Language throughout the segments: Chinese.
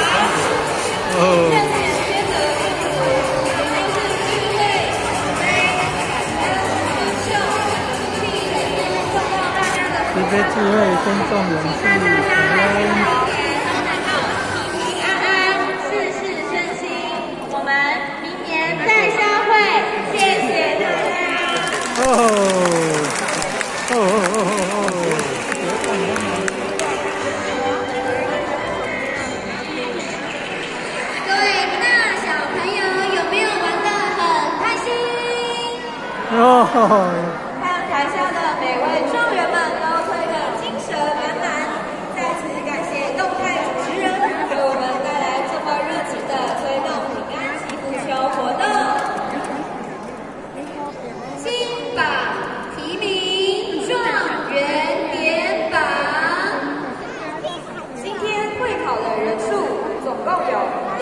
慈悲智慧，尊重勇气，感恩。 平安安，事事顺心。我们明年再相会，谢谢大家。各位大小朋友，有没有玩得很开心？看台下的每位状元们都推得精神满满，再次感谢动态主持人为我们带来这么热情的推动平安祈福球活动。金榜题名，状元点榜。今天会考的人数总共有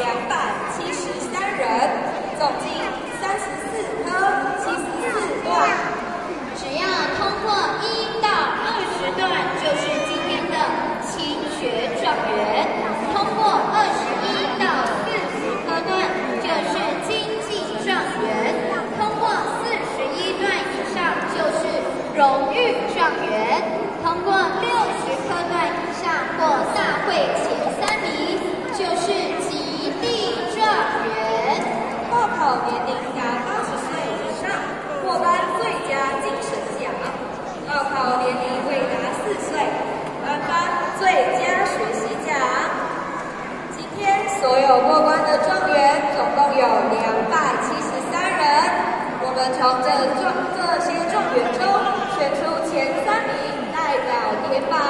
273人，总计34科74段。只要通过1到20段，就是今天的勤学状元；通过21到40科段，就是经济状元；通过41段以上，就是荣誉状元；通过60科段以上或大会前3名，就是极地状元。报考年龄达80岁以上，获颁最佳精神奖；报考年龄未达4岁，颁发最佳学习奖。今天所有过关的状元总共有273人，我们从这些状元中选出前3名代表点榜。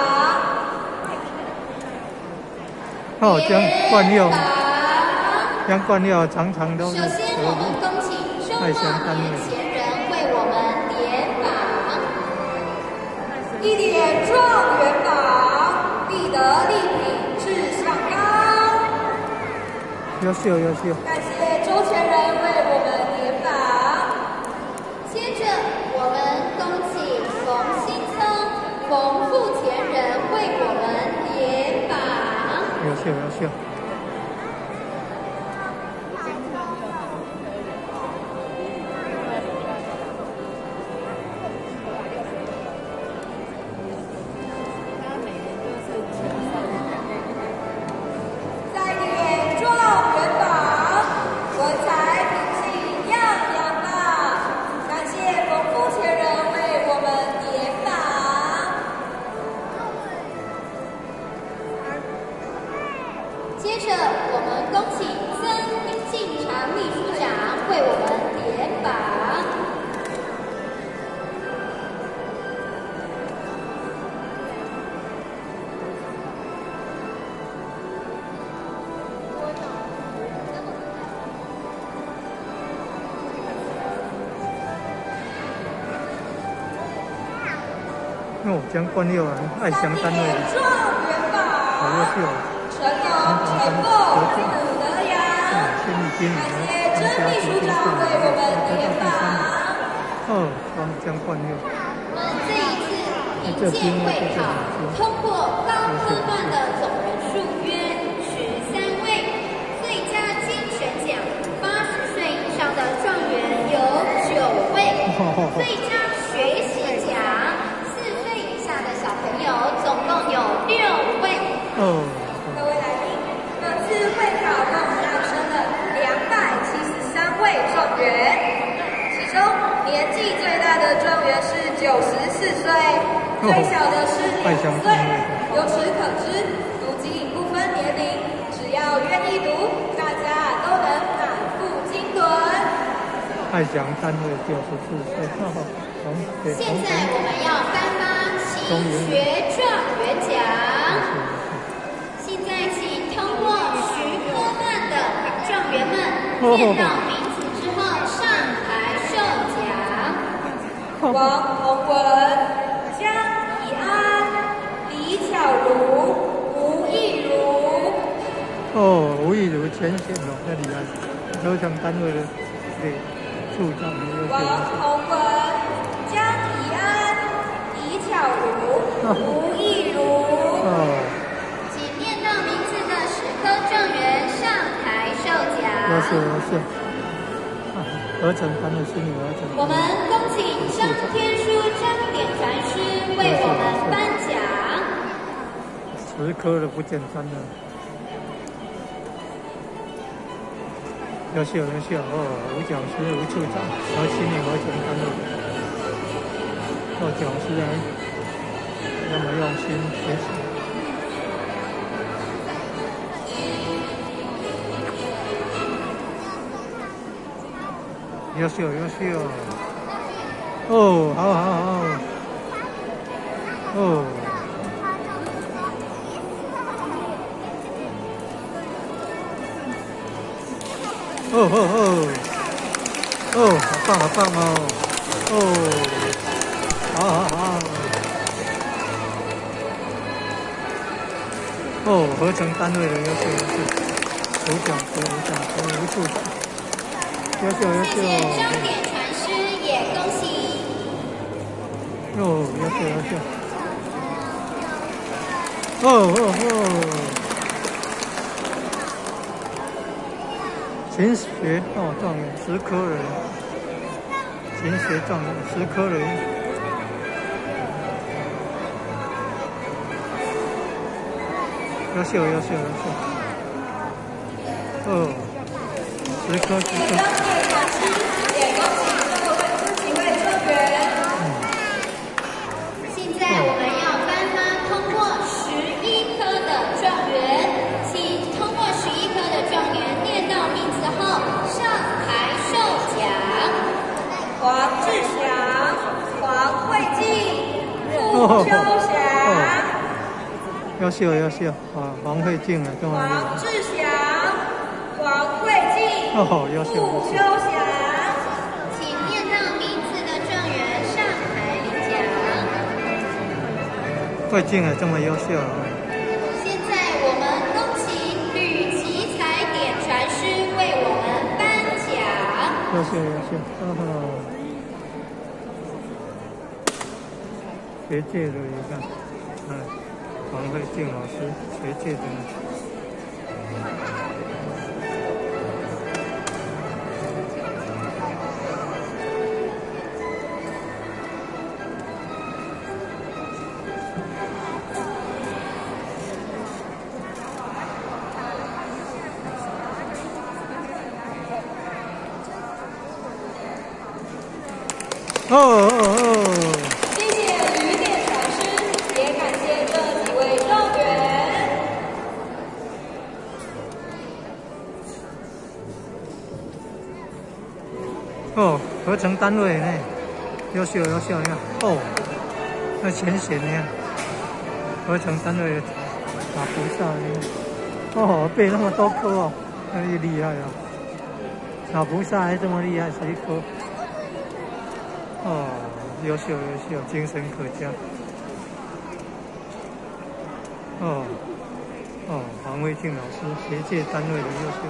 将冠佑，将冠佑常常都是。 首先，我们恭请中华年前人为我们点榜。1点状元榜，立德立品志向高。 优秀。 感谢周全人为我们点榜。接着，我们恭请冯新聪、冯富前人为我们点榜。 优秀。 接着，我们恭请曾进长秘书长为我们点榜。 将冠佑爱乡单位，好优秀。 陈够，古德阳，感谢曾秘书长为我们点榜。 将冠佑。 我们这一次评鉴会考，通过高科段的总人数约13位，最佳精选奖80岁以上的状元有9位，最佳学习奖4岁以下的小朋友总共有6位。各位来宾，本次会考共诞生了273位状元，其中年纪最大的状元是94岁，最小的是2岁。由此可知，读经不分年龄，只要愿意读，大家都能满腹经纶。 爱祥单位94岁。 现在我们要颁发勤学状元奖。现在请通过10科段的状元们念到名字之后上台授奖。王洪文、江以安、李巧如、吴亦如。 吴亦如前线那厉害，抽奖单位的处长王洪文、江以安、李巧如、吴亦如。请念到名字的10科状元是。合成单位是女儿成。 我们恭请张天书张典传师为我们颁奖。 10颗的不简单了。优秀哦！吴讲师、吴处长和青年合成单位，讲师那么用心学习。优秀哦，好哦，好棒好，合成单位的优秀，吴讲师、吴处长。优秀！ 谢谢张典传师，也恭喜。 优秀！勤学状元10颗人，勤学状元10颗人。优秀！10颗。 也恭喜这几位状元。现在我们要颁发通过11科的状元，请通过11科的状元念到名字后上台受奖。黄志祥、黄慧静、傅秋霞。 优秀黄慧静啊，这么厉害。 黄志祥、黄慧静、 优秀。 傅秋霞，请念到名字的状元上台领奖。 慧静啊，这么优秀啊！ 现在我们恭请吕奇才典传师为我们颁奖。 优秀，学界的一个，黄慧静老师，学界的。 谢谢吕典传师，也感谢这几位状元。 合成单位呢，优秀，你看，那浅显呢，合成单位的打菩萨呢，背那么多颗那也厉害啊！打菩萨还这么厉害，11颗。优秀，精神可嘉。黄慧静老师，学界单位的优秀。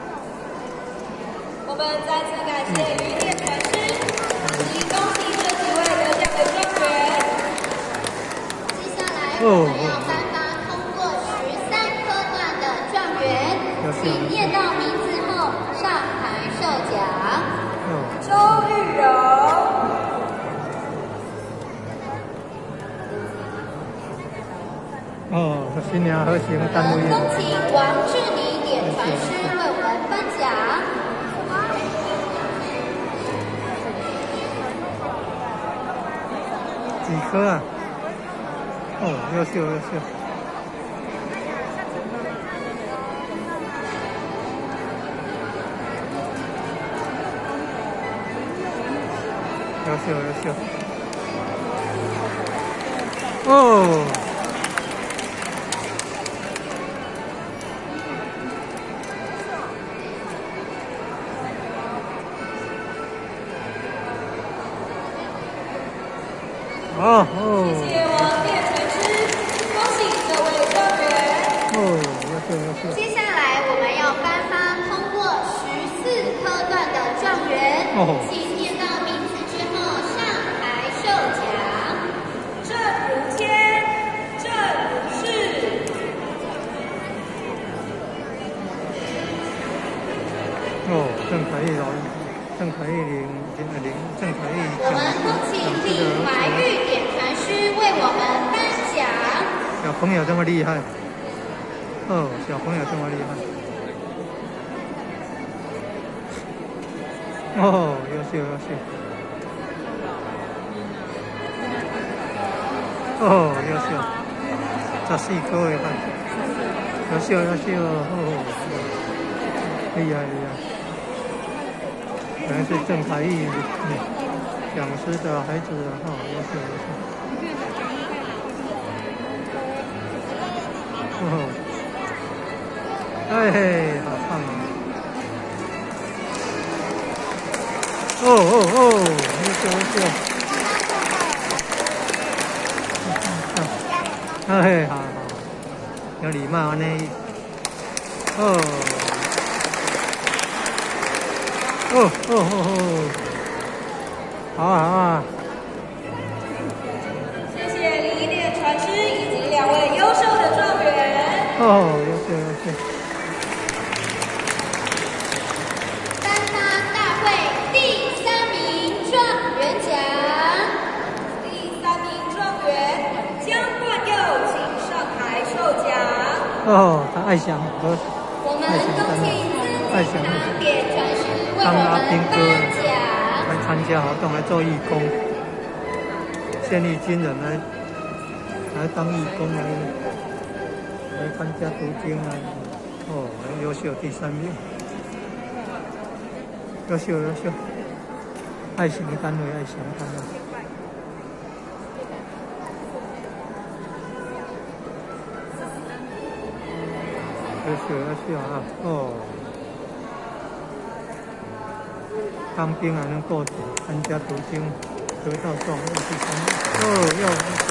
我们再次感谢吕典传师，以恭喜这几位得奖的状元。接下来我们要颁发通过13科段的状元，请念到名字后上台受奖。周玉柔。 新娘和行单位。 恭请王志礼典传师为我们颁奖。 几颗啊？优秀。 谢谢王典传师，恭喜这位状元。接下来我们要颁发通过14科段的状元，请念到名字之后上台受奖。郑如谦、郑如世。 哦，郑可意领，郑可意我们恭请李怀玉点传师为我们颁奖。 小朋友这么厉害，哦，小朋友这么厉害，哦，优秀优秀，哦，优秀，14颗的看，优秀优秀，哦，厉害厉害。可能是郑才艺讲师的孩子哈，优秀优秀。哦，哎，好棒啊！哦哦哦，优秀优秀。哎，好好，有礼貌呢。哦。哦哦哦哦，好啊好啊！ 谢谢李点传师以及2位优秀的状元。 哦，优秀优秀！ 颁发大会第3名状元奖，第3名状元江冠佑，请上台受奖。 哦，他爱想和我们恭请爱想点传师。 当阿兵哥来参加活动，来做义工，现役军人来当义工来参加读经啊！哦，很优秀，第3名，优秀优秀，爱心单位，爱心单位，优秀优秀啊！哦。当兵还能够参加读经，得到状元第3名。哦，要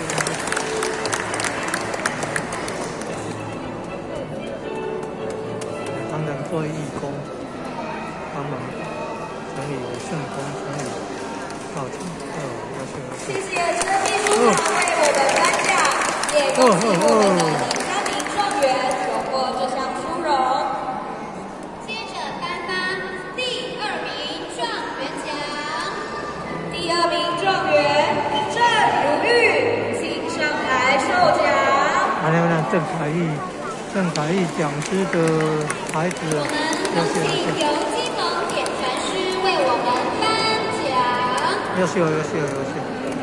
当然做义工，帮忙整理圣公，整理道场。哦，要谢谢陈秘书长为我们颁奖，也恭喜我们的第3名状元荣获这项殊荣。接着颁发第2名状元奖，第2名状元郑如玉，请上台受奖。 还有呢，郑凯义讲师的孩子， 我们恭请由金龙点传师为我们颁奖。 优秀优秀优秀！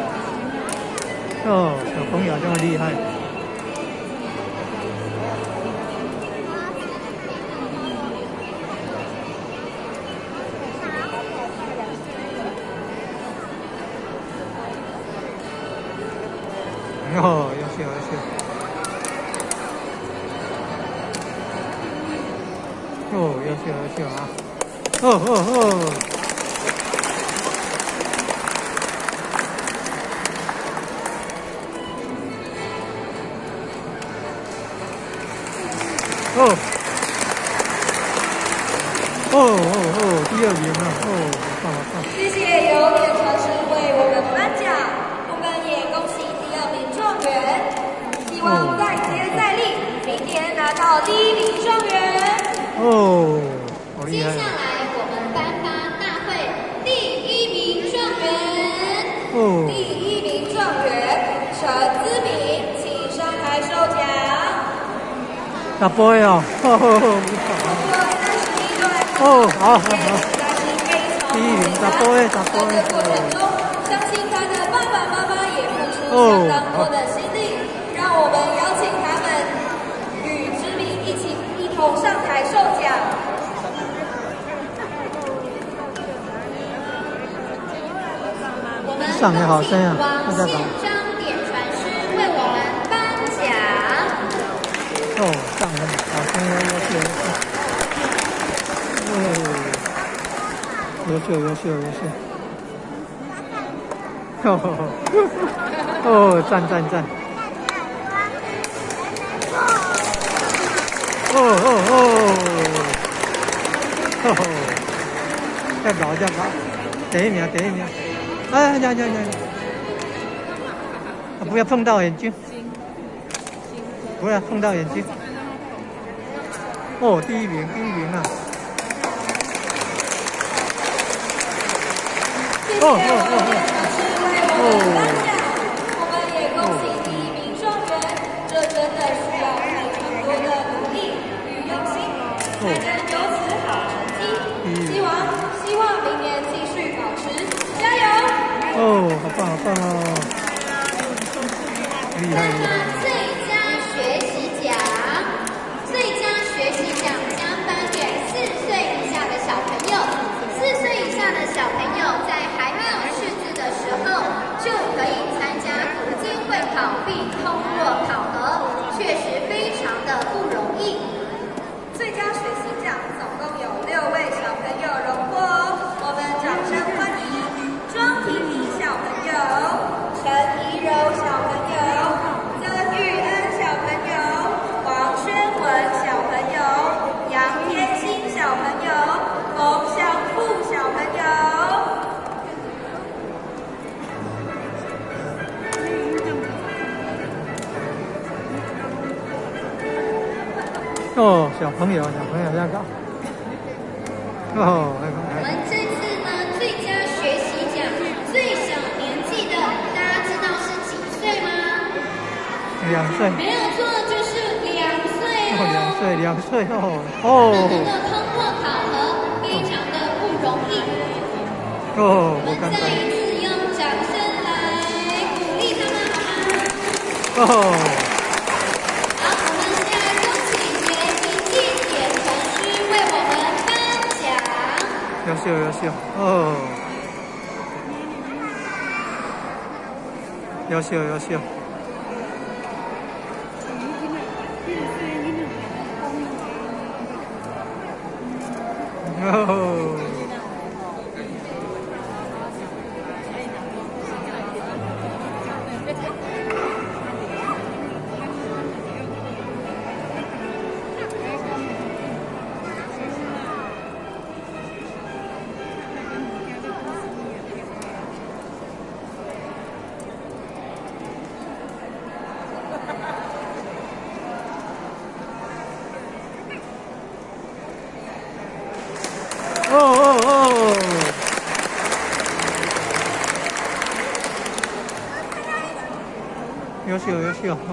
哦，小朋友这么厉害。哦，优秀优秀！哦，优秀优秀啊！哦哦哦！哦哦哦哦，第2名了！哦，好棒好棒！ 谢谢由点传师为我们颁奖，我们也恭喜第2名状元，希望再接再厉，明年拿到第1名状元。 哦，好厉害！ 接下来我们颁发大会第1名状元。 哦， 第1名状元陈姿明，请上台受奖。 大波哦，哦，好好好，第1名大波大波。 过程中，相信他的爸爸妈妈也付出相当多的心力，让我们邀请他们与知名一同上台受奖。我们上也好声啊， 王宪章点传师为我们颁奖。 哦，上了，好声优秀，优秀，优秀。哦，赞赞赞！哦哦哦！再搞再搞，第1名第1名！哎呀呀呀！不要碰到眼睛，不要碰到眼睛。哦，第1名啊！ 谢我们的老师为我们颁奖，我们也恭喜第一名状元，这真的需要非常多的努力与用心，才能有此好成绩。希望明年继续保持，加油！ 哦，好棒好棒哦，厉害厉害！ 最佳学习奖，最佳学习奖将颁给4岁以下的小朋友。4岁以下的小朋友在还没有识字的时候，就可以参加读经会考并通过考核，确实非常的不容易。最佳学习奖总共有6位小朋友荣获哦，我们掌声欢迎庄婷婷小朋友、陈怡柔小朋友、曾玉恩小朋友、王轩文小朋友、杨天心小朋友、冯祥富小朋友。 哦，小朋友那个，哦， 我们这次呢，最佳学习奖最小年纪的，大家知道是几岁吗 2岁， 没有错，就是2岁哦。 2岁哦，哦， 能够通过考核，非常的不容易。 哦， 我们再一次用掌声来鼓励他们，好吗？ 哦， 好，我们现在恭喜袁婷静、简晨虚为我们颁奖。 优秀，哦，优秀。哦，优秀哦。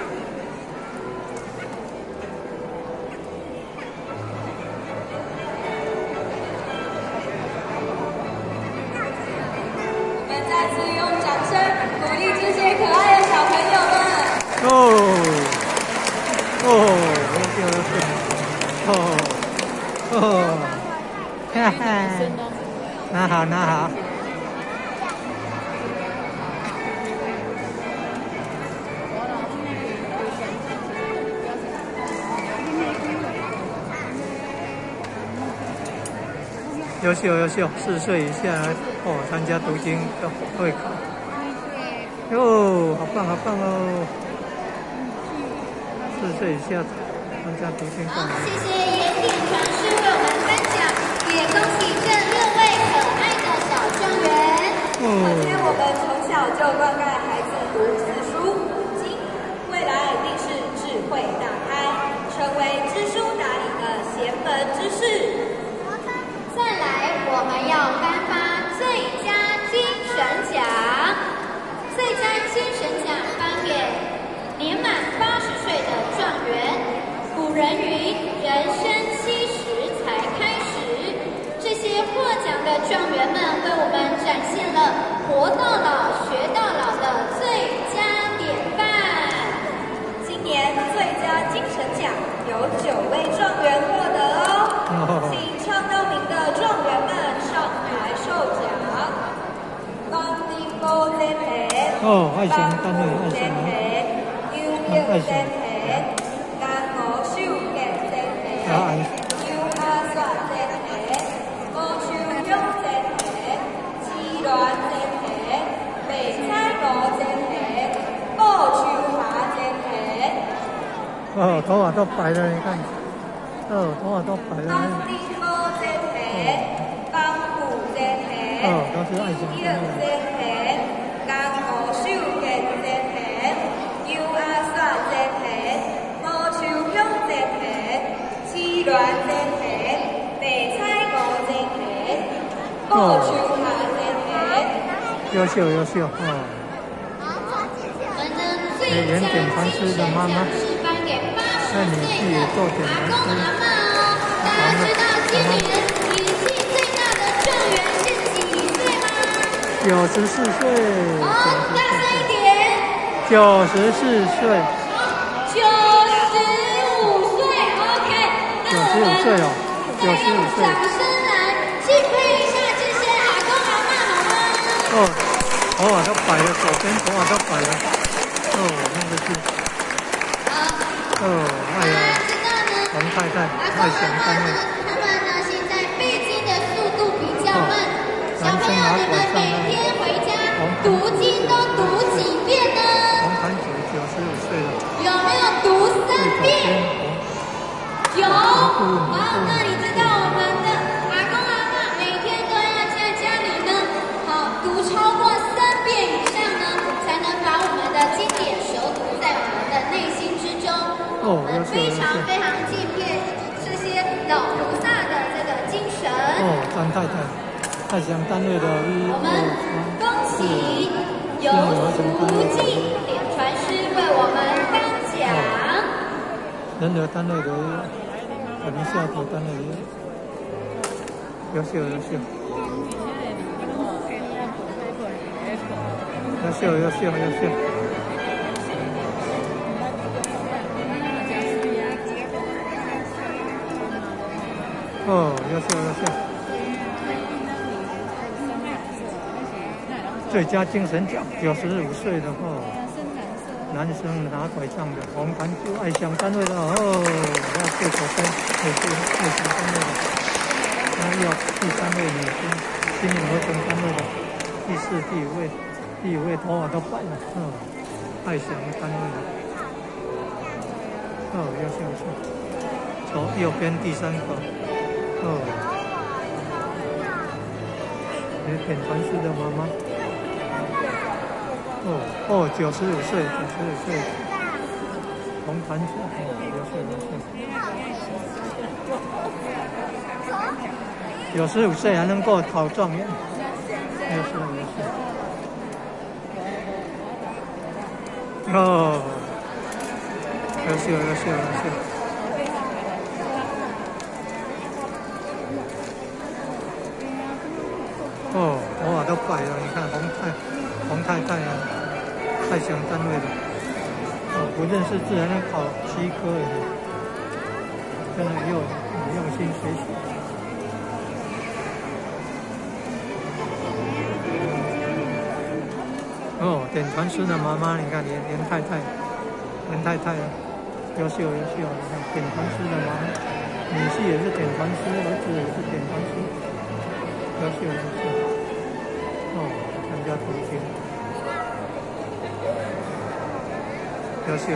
我们再次用掌声鼓励这些可爱的小朋友们。 优秀，哈哈，拿好。优秀，4岁以下哦，参加读经会考，哟，好棒哦！4岁以下参加读经会考。 好，谢谢严鼎传师为我们颁奖，也恭喜这6位可爱的小状元。今天我们从小就灌溉孩子读字书、读经，未来一定是智慧大开，成为知书达理的贤门之士。再来，我们要颁发最佳精神奖。最佳精神奖颁给年满80岁的状元。古人云：人生70才开始。这些获奖的状元们为我们展现了活到老、学到老的最佳典范。今年最佳精神奖有9位状元获得哦，请唱到名的状元们上台受奖。 哦，爱心单位，爱心，爱心，哦，头发都白了，你看，哦，头发都白了。哦，都是爱心。 鸾真皮，白菜五真皮，布树下真皮。 优秀优秀哦。演点传师的妈妈，那女婿也做点传师。 大家知道今年女性最大的状元是几岁吗 ？94岁。 大声一点。 94岁。 95岁 ，OK。 95岁哦，95岁。 掌声来敬佩一下这些阿公阿嬷好吗？ 哦，头发都白了，左边头发都白了。哦，那个是。哦，哎呀，王太太太想单位。 他们呢，现在背经的速度比较慢。小朋友，你们每天回家读经都读几遍呢？ 王盘主95岁了。 有没有读3遍？有。好，那你知道我们的阿公阿嬷每天都要在家里呢，好读超过3遍以上呢，才能把我们的经典熟读在我们的内心之中。我们非常非常敬佩这些老菩萨的这个精神。 张太太，太祥单位的我们恭喜由福晋点传师为我们颁奖。 仁德单位的我们下头单位的优秀优秀。优秀优秀优秀。哦，优秀优秀。最佳精神奖，95岁的男生拿拐杖的红盘珠爱乡单位的要谢首先爱乡单位的，那要第3位女生，新民合成单位的第4、第5位头发都白了，爱乡单位的，优秀优秀。从右边第3个，点传师的妈妈。95岁，红盘子，优秀，95岁还能够考状元，优秀。优秀。头发都白了，你看红太太啊。太祥单位的，不认识字还能考7科，真的用心学习。点传师的妈妈，你看连太太啊，优秀，你看点传师的妈妈，女婿也是点传师，儿子也是点传师，优秀。参加读经。优秀。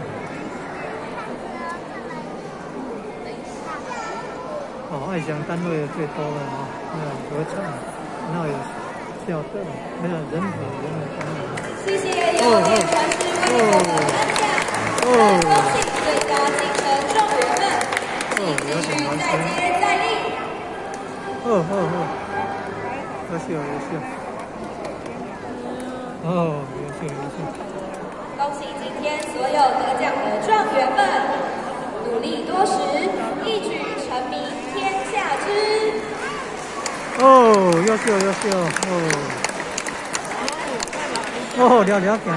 爱乡单位最多了合唱，有校队，人普的单位。 谢谢由点传师为我们颁奖，恭喜最佳精神状元们，请继续再接再厉。 优秀。优秀。 恭喜今天所有得奖的状元们，努力多时，一举成名天下知。 优秀。了解。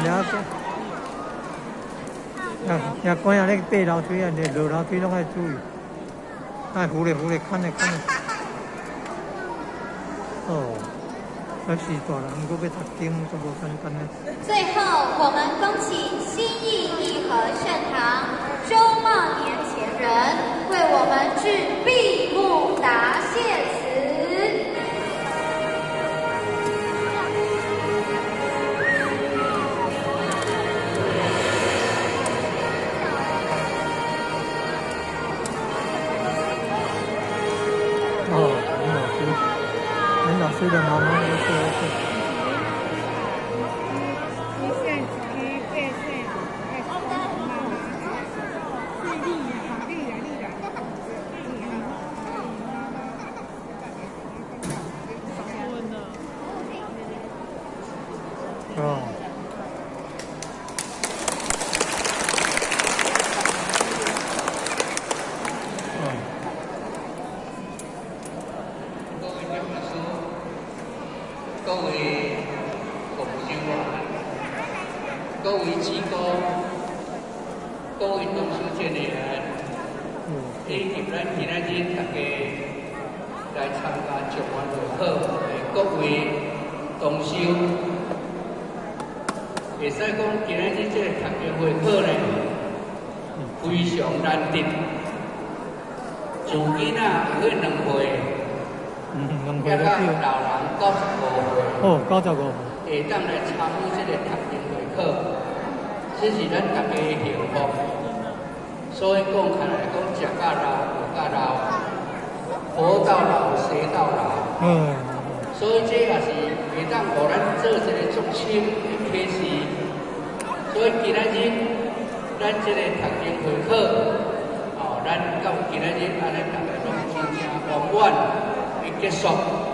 也关下那个爬楼梯啊，落楼梯拢爱注意，扶咧看咧。那是大人，如果要读经，就无简单咧。 最后，我们恭喜新义义和圣堂周茂年前人为我们致闭幕答谢词。 林老师的妈妈优秀。 位志工、各位同修姐的人，以及咱今仔日大家来参加祝愿会考的各位同修，会使讲今仔日这个读经会考呢，非常难得。自囡仔有2岁，也到老人95岁， 哦，95 会当来参与这个读经会考，这是咱大家的幸福。所以讲起来，讲食到老，活到老，活到老，学到老。所以这也是会当互咱做一个足深的启示。所以今仔日，咱这个读经会考，咱到今仔日安尼大家拢真正圆满的结束，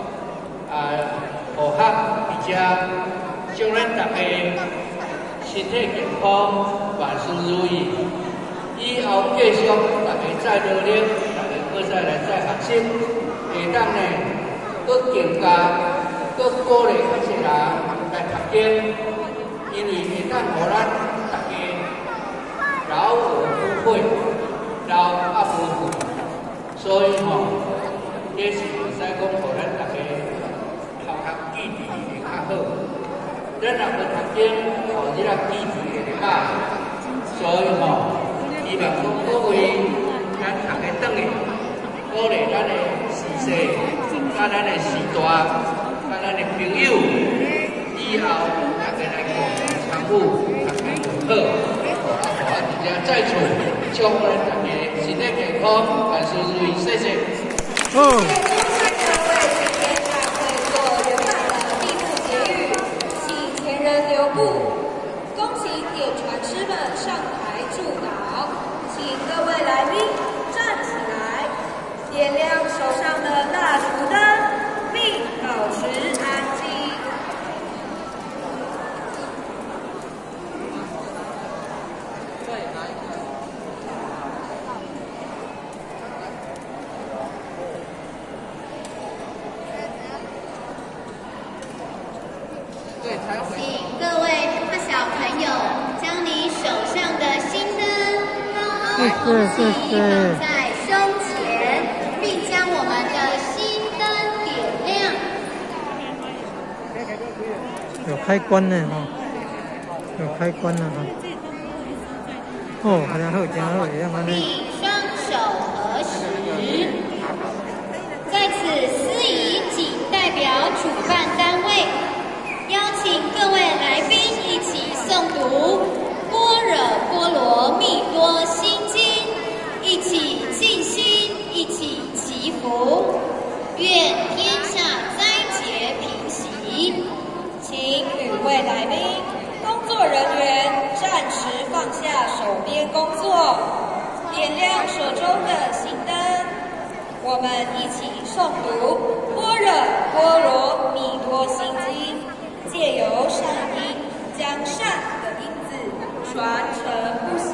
和谐，而且祝咱大家身体健康，万事如意。以后继续大家再努力，大家搁再来再学习，会当呢搁更加搁鼓励较侪人来读经，因为会当互咱大家老有富贵。老啊无富，所以这是会使讲，互咱大家头壳记忆会较好。咱若无读经，这个记忆会歹。所以希望讲各位咱大家转去，鼓励咱的时势，甲咱的时代，甲咱的朋友，以后大家来共同参与读经会考。直接再次祝福大家身体健康，万事如意，谢谢。 谢谢各位今天大会做圆满的闭幕结语，请前人留步。恭请点传师们上台祝祷，请各位来宾站起来，点亮手上的蜡烛灯，并保持安静。 请各位大小朋友将你手上的心灯高高举起，放在胸前，并将我们的心灯点亮。 有开关呢有开关了好，真好，真好，这样安尼。 并双手合十，在此司仪仅代表主办单位。邀请各位来宾一起诵读《般若波罗蜜多心经》，一起静心，一起祈福，愿天下灾劫平息。 请与会来宾、工作人员暂时放下手边工作，点亮手中的心灯。我们一起诵读《般若波罗蜜多心经》。借由善因，将善的因子传承不息。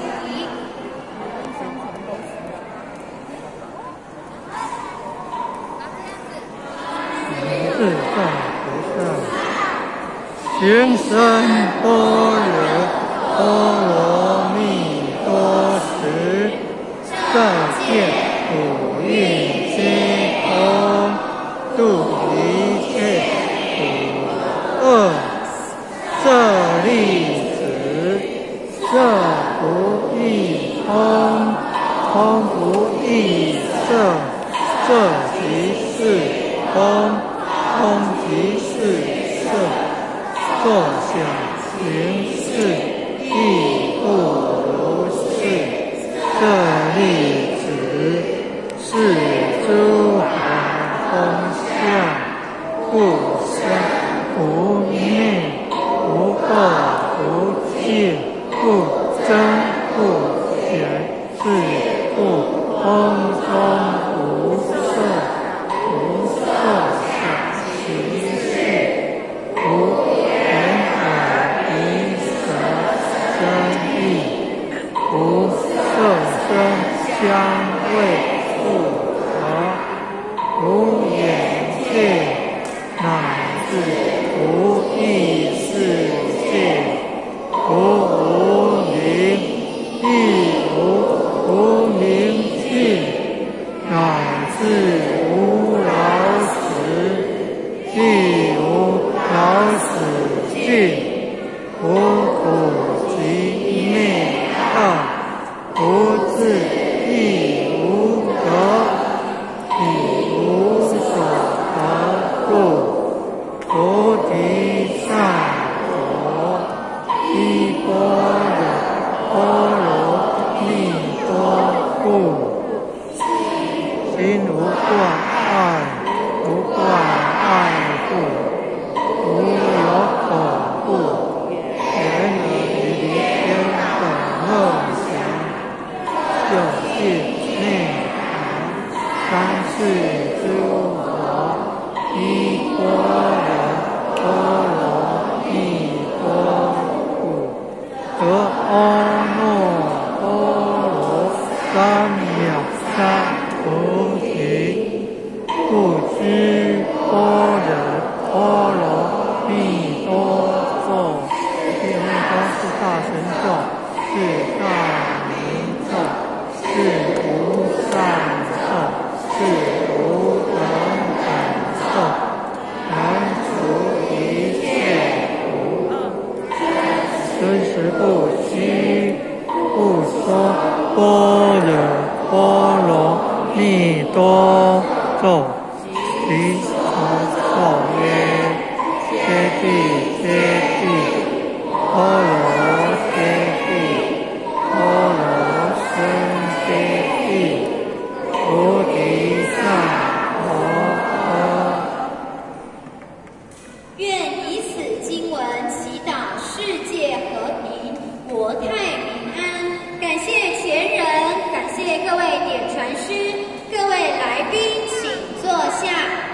自在菩萨，行深般若波罗蜜多时，再见普运皆空，度一切恶舍利子，色不异空，空不异色，色即是空，空即是色，作想行识亦不如是。舍利子，是诸法空相，不相。不灭，不垢，不净，不增，不减，是故空中无色，无色想行识，无眼耳鼻舌身意，无色声香味触法，无眼界，乃至无意识界，无乃至无老死，亦无老死尽，无苦集灭道，无智亦无得，以无所得故，菩提萨埵依般若波罗蜜多故。心无挂碍，无挂碍故，无有恐怖，然而离天本乐祥，就近内涵，三世诸佛依般若波罗蜜多故，得阿耨多罗三藐三菩提，故知般若波罗蜜多咒，因为都是大神咒，是大明咒，是无上咒，是无等等咒，能除一切苦。真实不虚，不说般若波罗蜜多咒，其咒曰：揭谛揭谛，波罗揭谛，波罗僧揭谛，菩提萨埵。 愿以此经文祈祷世界和平，国泰民安。感谢前人，感谢各位点传师，各位来宾请坐下。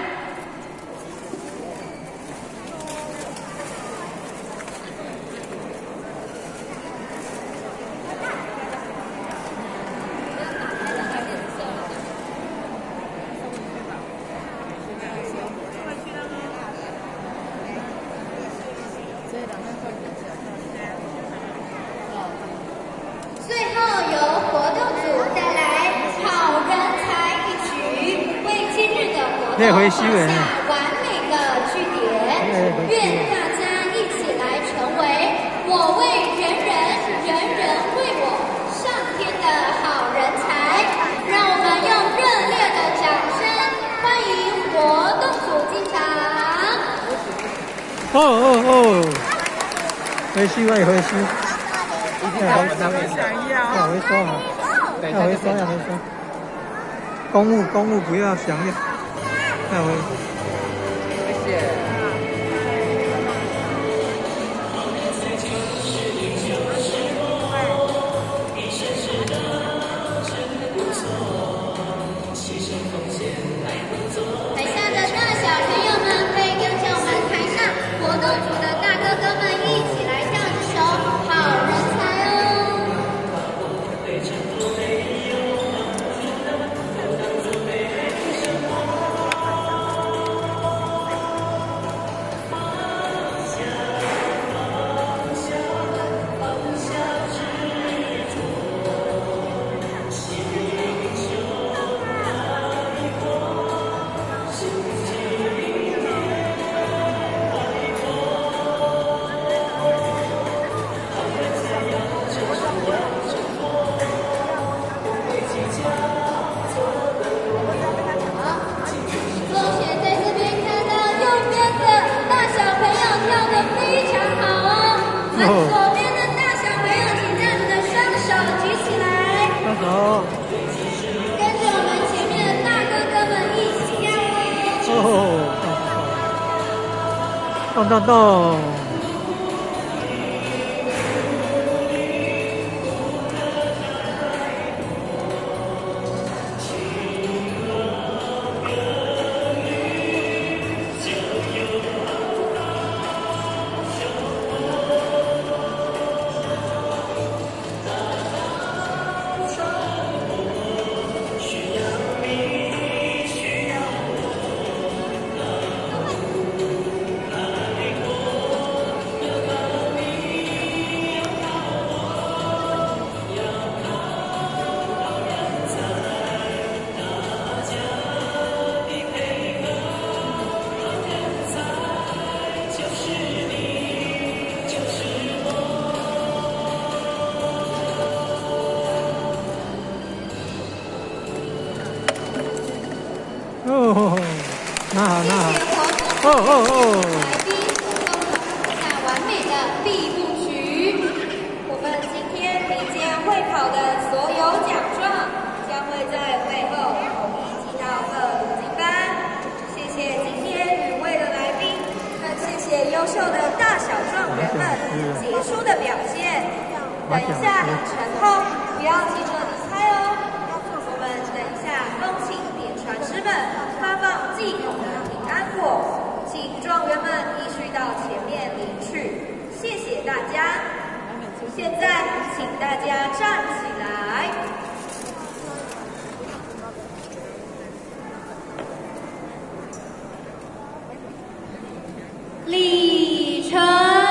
最后由活动组带来好人才一曲，为今日的活动画下完美的句点。愿大家一起来成为我为人人，人人为我，上天的好人才。让我们用热烈的掌声欢迎活动组进场。 回去我也回去。要回收嘛，要回收。公务不要想要，要回。谢谢。 台下的大小朋友们可以跟着我们台上活动组的大哥哥们一起来跳这首好人才哦。 动。 哦，那好，那好。 哦哦哦！来宾送上完美的闭幕曲。我们今天民间会考的所有奖状将会在会后统一寄到各读经班。谢谢今天与会的来宾，更谢谢优秀的大小状元们杰出的表现。等一下成后不要急着离开哦。我们等一下恭请点传师们发放祭孔的平安果，请状元们依序到前面领取。谢谢大家。现在请大家站起来。 礼成。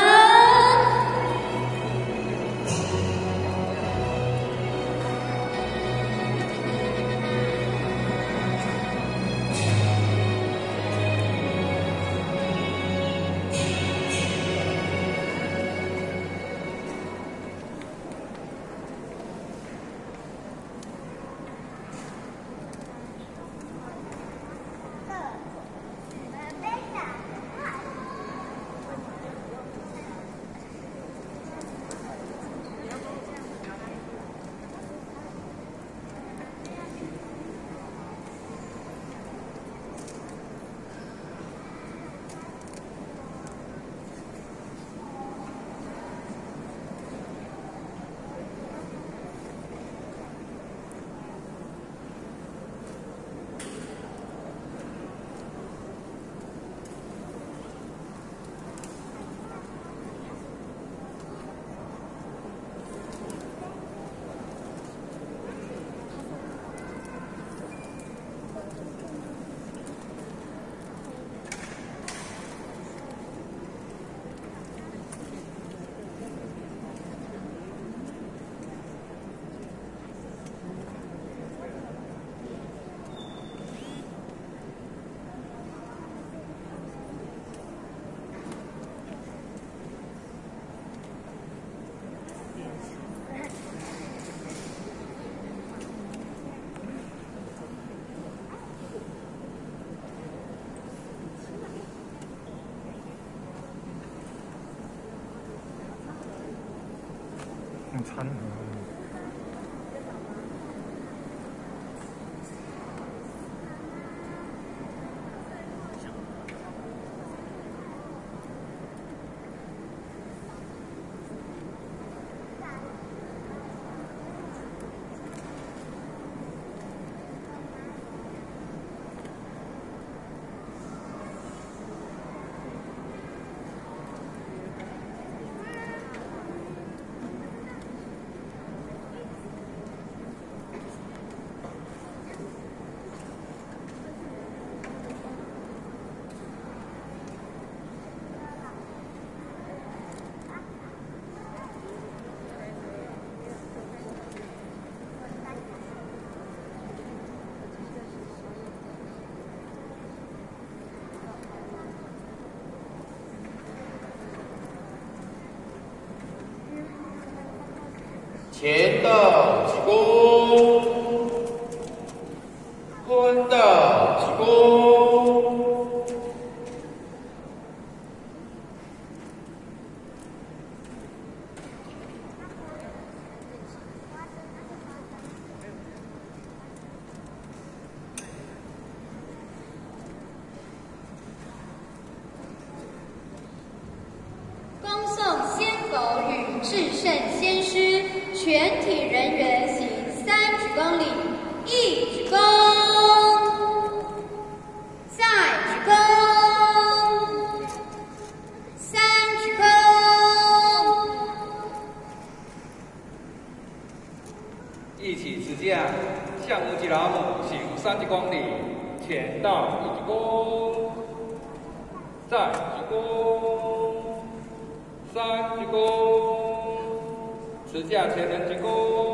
很残忍。 前道鞠躬，坤道鞠躬。 恭送先佛与至圣先师全体人员行3鞠躬礼，1鞠躬，再鞠躬，3鞠躬。 一起持架向无极老母行3鞠躬礼，前道1鞠躬，再鞠躬，3鞠躬。持架前人鞠躬，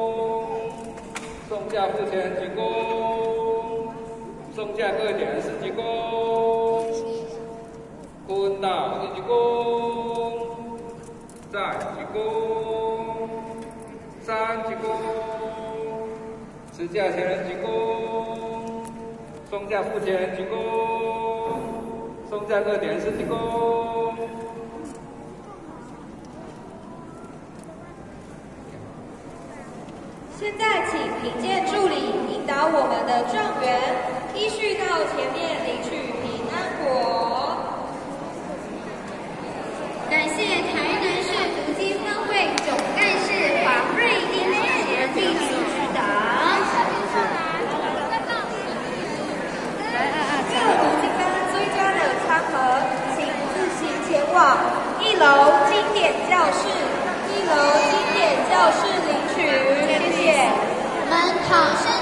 送架父前人鞠躬，送架各位点人4鞠躬，坤道1鞠躬，再鞠躬，3鞠躬。持架前人鞠躬， 松下付钱鞠躬，松下各点是鞠躬。 现在请评鉴助理引导我们的状元依序到前面领取平安果。 感谢台南市读经分会总干事黄瑞英姐弟兄指导。 各读经班追加的餐盒，请自行前往1楼经典教室领取，谢谢。 我们考生